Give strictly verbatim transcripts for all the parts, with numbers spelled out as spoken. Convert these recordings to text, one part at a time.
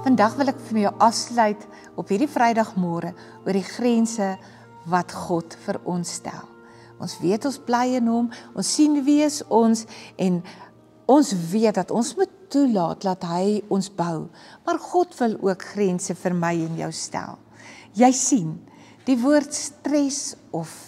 Vandag wil ek vir jou afsluit op hierdie Vrydagmôre oor die grense wat God vir ons stel. Ons weet ons bly in hom, ons sien wie is ons en ons weet dat ons moet toelaat dat hy ons bou. Maar God wil ook grense vir my en jou stel. Jy sien, die woord stres of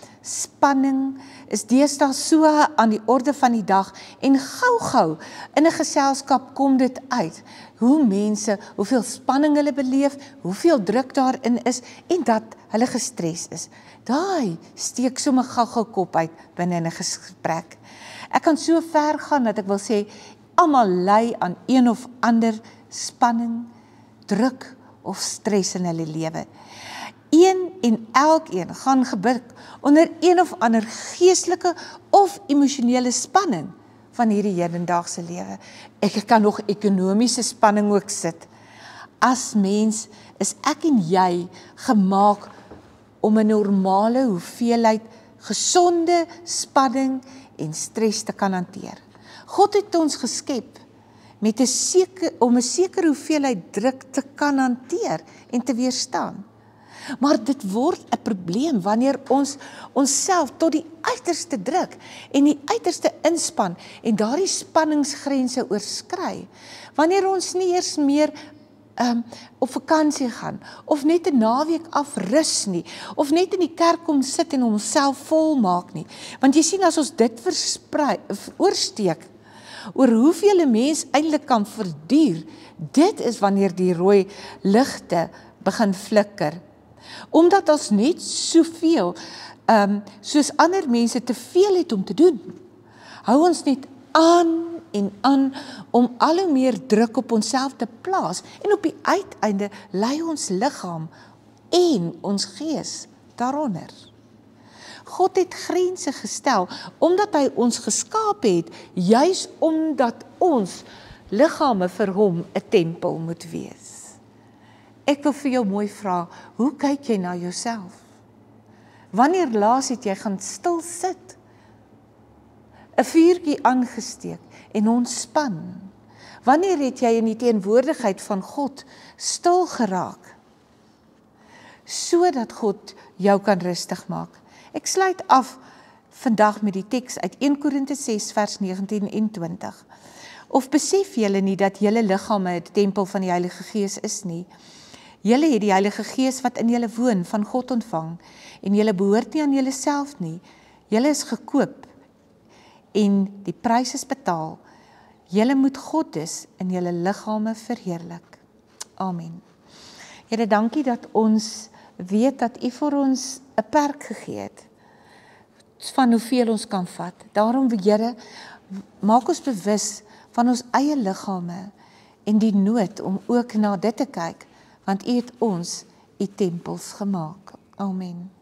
spanning is deesdae so aan die orde van die dag en gou-gou in 'n geselskap kom dit uit. Hoe mense, hoeveel spanning hulle beleef, hoeveel druk daarin is en dat hulle gestres is. Daai steek sommer gou-gou kop uit binne in 'n gesprek. Ek kan so ver gaan dat ek wil sê, almal ly aan een of ander spanning, druk of stres in hulle lewe. Een en elkeen gaan gebuk onder een of ander geestelike of emosionele spanning van hierdie hedendaagse lewe. Ek kan nog ekonomiese spanning ook sit. As mens is ek en jy gemaak om 'n normale hoeveelheid gesonde spanning en stres te kan hanteer. God het ons geskep met 'n seker om 'n sekere hoeveelheid druk te kan hanteer en te weerstaan. Maar dit word 'n probleem wanneer ons onsself tot die uiterste druk en die uiterste inspan en daardie spanningsgrense oorskry. Wanneer ons nie eers meer um, op vakansie gaan of net 'n naweek afrus nie of net in die kerk kom sit en onsself vol maak nie. Want jy sien as ons dit versprei oorsteek oor hoeveel 'n mens eintlik kan verduur, dit is wanneer die rooi ligte begin flikker. Omdat ons net soveel, um, soos ander mense te veel het om te doen, hou ons net aan en aan om al hoe meer druk op onsself te plaas en op die uiteinde lê ons liggaam en ons gees daaronder. God het grense gestel omdat hy ons geskaap het, juis omdat ons liggame vir hom 'n tempel moet wees. Ek wil vir jou mooi vra, hoe kyk jy na jouself? Wanneer laas het jy gaan stil sit, 'n vuurtjie aangesteek en ontspan? Wanneer het jy in die teenwoordigheid van God stil geraak, sodat God jou kan rustig maak? Ek sluit af vandag met die teks uit Eerste Korintiërs ses vers negentien en twintig. Of besef julle nie dat julle liggame 'n tempel van die Heilige Gees is nie? Julle het die Heilige Gees wat in julle woon van God ontvang en julle behoort nie aan julle self nie. Julle is gekoop en die prys is betaal. Julle moet God dus in julle liggame verheerlik. Amen. Here, dankie dat ons weet dat U vir ons 'n perk gegee het van hoeveel ons kan vat. Daarom, Here, maak ons bewus van ons eie liggame en die nood om ook na dit te kyk, want U het ons U tempels gemaak. Amen.